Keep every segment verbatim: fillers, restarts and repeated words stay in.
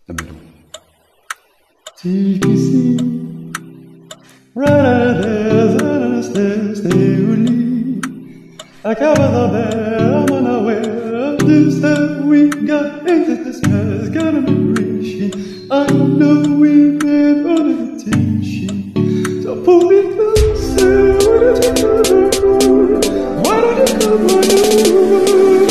the middle. T K C, right out of stairs, stay with me. I covered the bed, I'm unaware of this that we got into this mess. Gotta be reaching, I know we've been under the tension. So pull me closer, why don't you come over? Why don't you come on over?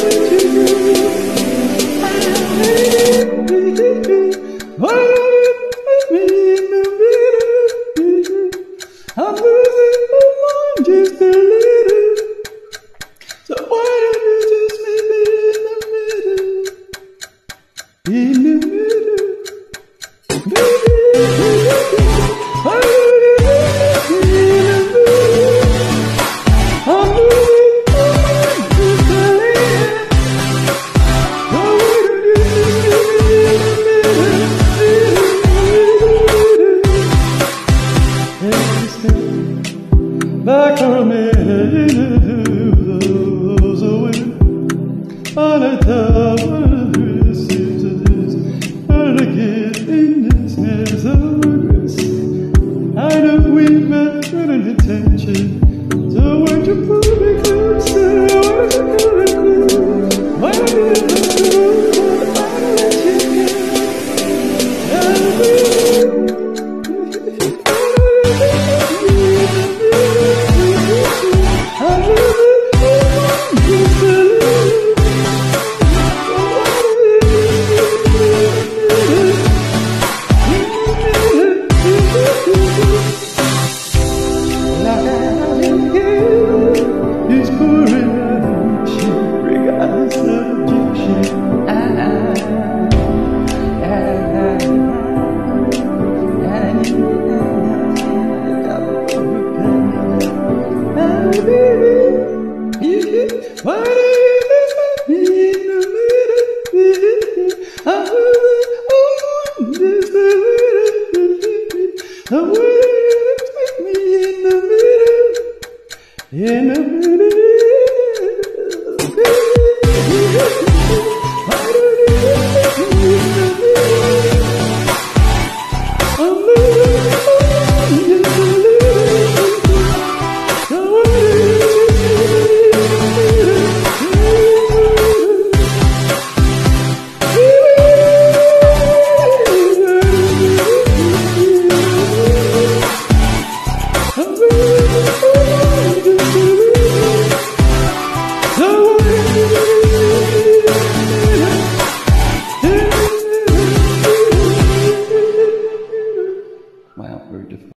Why don't you put me in the middle? I'm losing my mind just a little. So why don't you just meet me in the middle? In the middle. Why don't you meet me in the middle? I'm losing my mind just a little. So why don't you just meet me in the middle? Back for a minute, those away on a top of this seems to this, but to get in this mess of regress. I know we've been turning attention, so won't you pull me closer? Why don't you come and close? Why don't you let me go? Why don't let you It's pouring out of shit, regardless of objection. Why do you just me in the middle? I'm just a little. Why do you just me in the middle? In the